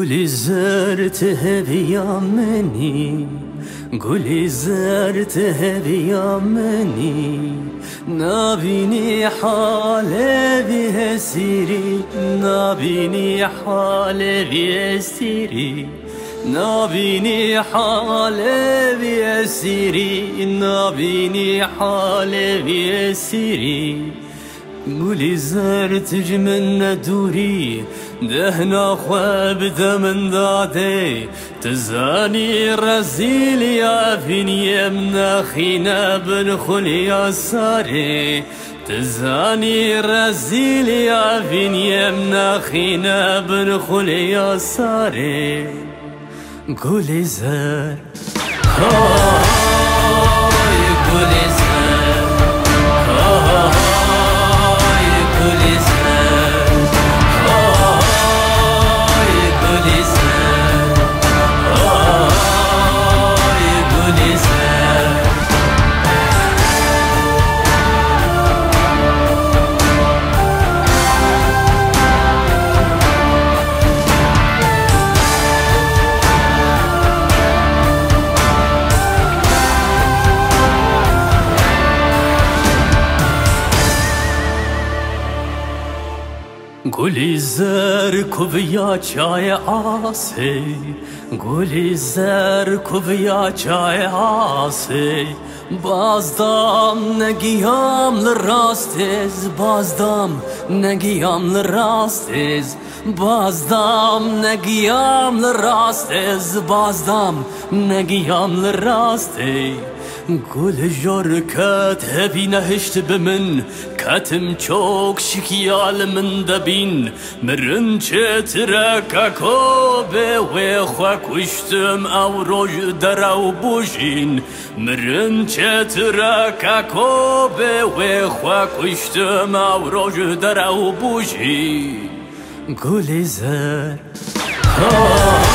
گلی زرت هبیا منی گلی زرت هبیا منی نبینی حال بی سیری نبینی حال بی سیری نبینی حال بی سیری نبینی حال بی سیری گلی زرت من ندوری دهنا خواب دمن داده تزاني رزيل يا فين يمنا خينا بنخل يا ساري تزاني رزيل يا فين يمنا خينا بنخل يا ساري قولي زار قولي زار قولي زار قولي زار قولي زار گلی زر کوبیا چای آسی گلی زر کوبیا چای آسی بازدم نگیام لراستیز بازدم نگیام لراستیز بازدم نگیام لراستیز بازدم نگیام لراستی گل جرکت هبی نهشت بمن کتم چوک شکیال من دبین مرن چترک کوبه و خوکشتم او روش درو بوشین مرن چترک کوبه و خوکشتم او روش درو بوشین گل زر